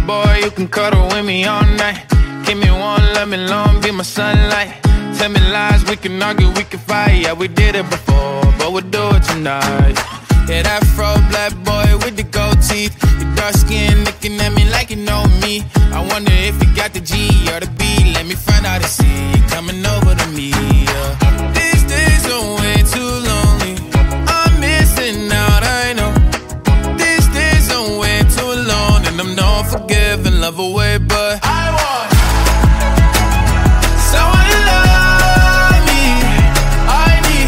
boy, you can cuddle with me all night. Give me one, let me long, be my sunlight. Tell me lies, we can argue, we can fight. Yeah, we did it before, but we'll do it tonight. Yeah, that afro black boy with the gold teeth. Your dark skin looking at me like you know me. I wonder if you got the G or the B. Let me find out and see you coming over to me. Yeah. These days are way too lonely. I'm missing out, I know. These days are way too long, and I'm not forgiving, love away, but I want someone to love me. I need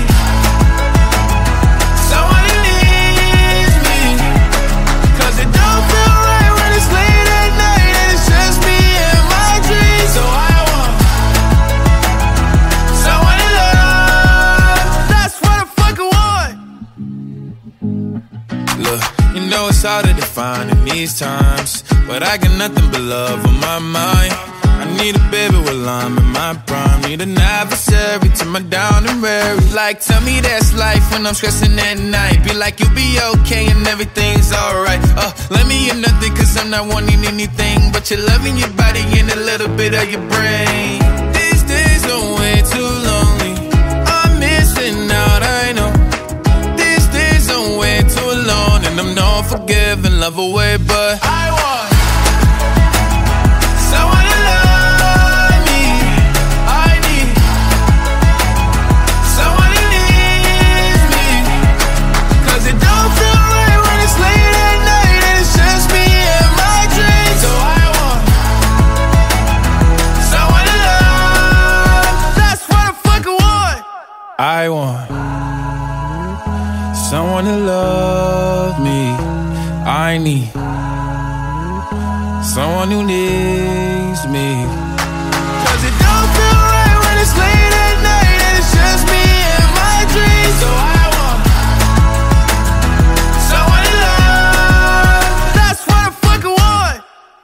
someone who needs me, 'cause it don't feel right when it's late at night and it's just me and my dreams. So I want someone to love. That's what I fucking want. Look, you know it's hard to define in these times, but I got nothing but love on my mind. I need a baby while I'm in my prime. Need an adversary to my down and weary. Like, tell me that's life when I'm stressing at night. Be like, you'll be okay and everything's alright. Let me in nothing, 'cause I'm not wanting anything but your love in your body and a little bit of your brain. These days are way too lonely. I'm missing out, I know. These days are way too long, and I'm not forgiving, love away, but I want someone to love me. I need someone who needs me, 'cause it don't feel right when it's late at night and it's just me and my dreams. So I want someone to love. That's what I fucking want. I want someone to love me. I need someone who needs me, 'cause it don't feel right when it's late at night and it's just me and my dreams. So I want someone to love. That's what I fucking want.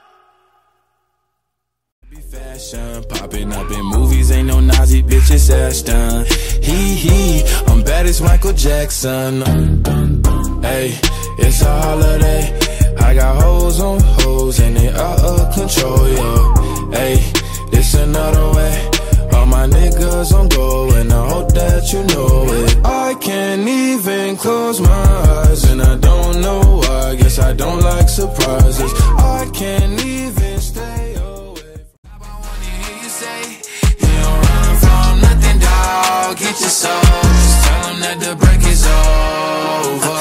Be fashion, popping up in movies, ain't no Nazi bitches Ashton. Hee, I'm bad as Michael Jackson. Hey, it's a holiday. I got hoes on hoes and they out of control, yo. Hey, it's another way. All my niggas on go, and I hope that you know it. I can't even close my eyes, and I don't know why. Guess I don't like surprises. I can't even stay away. I wanna hear you say you don't run from nothing, dog. Get your soul. Just tell them that the break is over.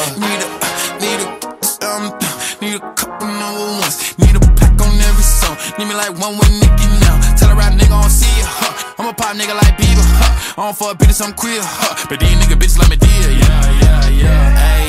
Need a couple number ones. Need a pack on every song. Need me like one with Nicki now. Tell a rap nigga I don't see ya, I'm a pop nigga like Bieber, I don't fuck bitches, I'm queer, but these nigga bitches like me dear, yeah. Ay,